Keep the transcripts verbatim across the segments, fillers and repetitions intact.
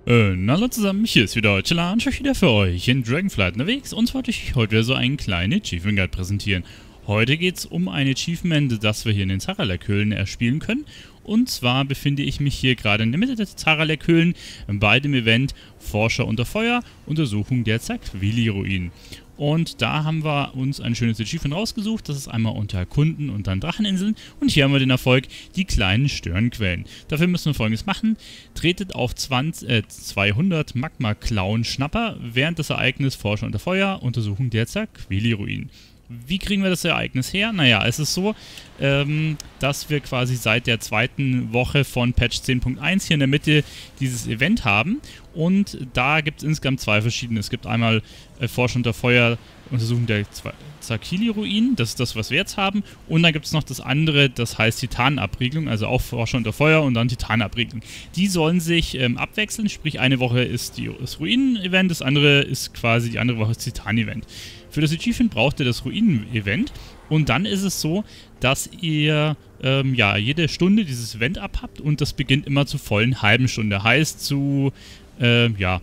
Äh, na hallo zusammen, hier ist wieder Chilla und ich bin wieder für euch in Dragonflight unterwegs und wollte ich heute wieder so einen kleinen Achievement Guide präsentieren. Heute geht es um ein Achievement, das wir hier in den Zaralek-Höhlen erspielen können. Und zwar befinde ich mich hier gerade in der Mitte der Zaralek-Höhlen bei dem Event Forscher unter Feuer, Untersuchung der Zaquili-Ruinen. Und da haben wir uns ein schönes Achievement rausgesucht. Das ist einmal unter Erkunden und dann Dracheninseln. Und hier haben wir den Erfolg, die kleinen Störenquellen. Dafür müssen wir Folgendes machen. Tretet auf zwanzig, äh, zweihundert Magma-Klauen-Schnapper während des Ereignisses Forscher unter Feuer, Untersuchung der Zaquili-Ruinen. Wie kriegen wir das Ereignis her? Naja, es ist so, ähm, dass wir quasi seit der zweiten Woche von Patch zehn Punkt eins hier in der Mitte dieses Event haben. Und da gibt es insgesamt zwei verschiedene. Es gibt einmal äh, Forscher unter Feuer, Untersuchung der Zaquili-Ruinen, das ist das, was wir jetzt haben. Und dann gibt es noch das andere, das heißt Titanabriegelung, also auch Forscher unter Feuer und dann Titanabriegelung. Die sollen sich ähm, abwechseln, sprich eine Woche ist die, das Ruinen-Event, das andere ist quasi, die andere Woche das Titan-Event. Für das Achievement braucht ihr das Ruinen-Event und dann ist es so, dass ihr ähm, ja, jede Stunde dieses Event abhabt und das beginnt immer zur vollen halben Stunde. Heißt zu, äh, ja,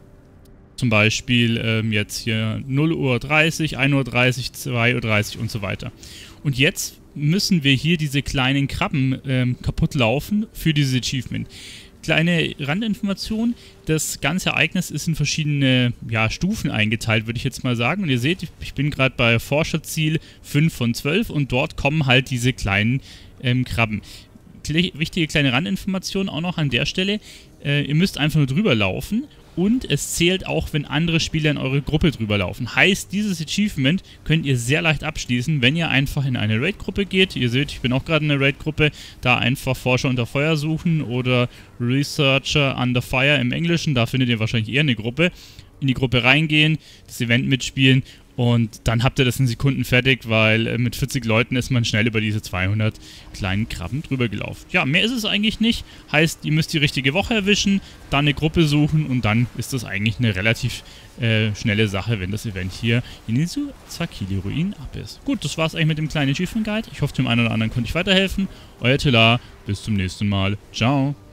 zum Beispiel ähm, jetzt hier null Uhr dreißig, ein Uhr dreißig, zwei Uhr dreißig und so weiter. Und jetzt müssen wir hier diese kleinen Krabben ähm, kaputt laufen für dieses Achievement. Kleine Randinformation, das ganze Ereignis ist in verschiedene ja, Stufen eingeteilt, würde ich jetzt mal sagen. Und ihr seht, ich bin gerade bei Forscherziel fünf von zwölf und dort kommen halt diese kleinen ähm, Krabben. Kle wichtige kleine Randinformation auch noch an der Stelle, äh, ihr müsst einfach nur drüber laufen. Und es zählt auch, wenn andere Spieler in eure Gruppe drüber laufen. Heißt, dieses Achievement könnt ihr sehr leicht abschließen, wenn ihr einfach in eine Raid-Gruppe geht. Ihr seht, ich bin auch gerade in einer Raid-Gruppe. Da einfach Forscher unter Feuer suchen oder Researcher under Fire im Englischen. Da findet ihr wahrscheinlich eher eine Gruppe. In die Gruppe reingehen, das Event mitspielen und dann habt ihr das in Sekunden fertig, weil äh, mit vierzig Leuten ist man schnell über diese zweihundert kleinen Krabben drüber gelaufen. Ja, mehr ist es eigentlich nicht. Heißt, ihr müsst die richtige Woche erwischen, dann eine Gruppe suchen und dann ist das eigentlich eine relativ äh, schnelle Sache, wenn das Event hier in den Zaquili-Ruinen ab ist. Gut, das war's eigentlich mit dem kleinen Achievement Guide. Ich hoffe, dem einen oder anderen konnte ich weiterhelfen. Euer Tilla, bis zum nächsten Mal. Ciao.